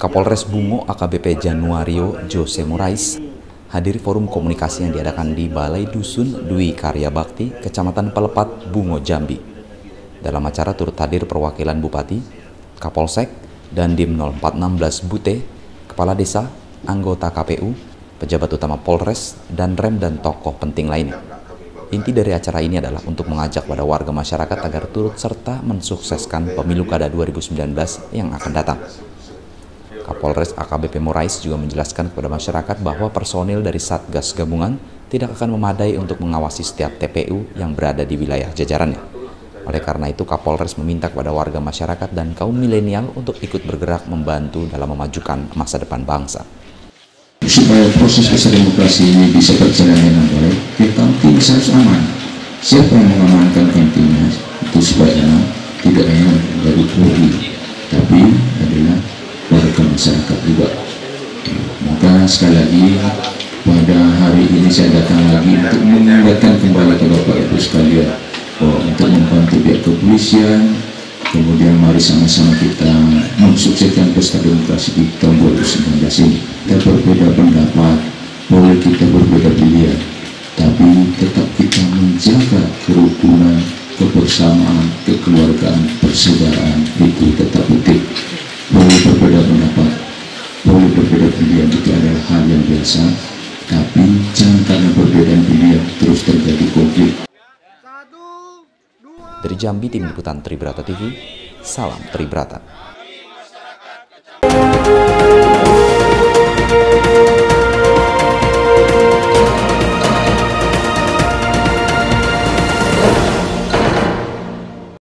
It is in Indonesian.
Kapolres Bungo AKBP Januario Jose Morais hadiri forum komunikasi yang diadakan di Balai Dusun Dwi Karya Bakti, Kecamatan Pelepat, Bungo, Jambi. Dalam acara turut hadir perwakilan Bupati, Kapolsek, dan Dim 0416 Bute, Kepala Desa, anggota KPU, pejabat utama Polres, dan rem dan tokoh penting lainnya. Inti dari acara ini adalah untuk mengajak pada warga masyarakat agar turut serta mensukseskan pemilu kada 2019 yang akan datang. Kapolres AKBP Morais juga menjelaskan kepada masyarakat bahwa personil dari Satgas Gabungan tidak akan memadai untuk mengawasi setiap TPU yang berada di wilayah jajarannya. Oleh karena itu, Kapolres meminta kepada warga masyarakat dan kaum milenial untuk ikut bergerak membantu dalam memajukan masa depan bangsa. Supaya proses demokrasi ini bisa berjalan dengan baik, kantin harus aman. Siapa yang mengamankan kantinnya itu supaya tidak hanya dari Polri, tapi adalah warga masyarakat juga. Maka sekali lagi pada hari ini saya datang lagi untuk mengingatkan kembali ke Bapak Ibu sekalian bahwa untuk membantu pihak kepolisian, kemudian mari sama-sama kita mensukseskan pesta demokrasi di tahun 2019 ini. Kita berbeda pendapat, boleh kita berbeda pilihan, tapi tetap kita menjaga kerukunan, kebersamaan, kekeluargaan, persaudaraan itu tetap penting. Boleh berbeda pendapat, boleh berbeda pilihan, itu adalah hal yang biasa, tapi jangan karena perbedaan pilihan terus terjadi konflik. Dari Jambi, Tim Liputan Tribrata TV, salam Tribrata.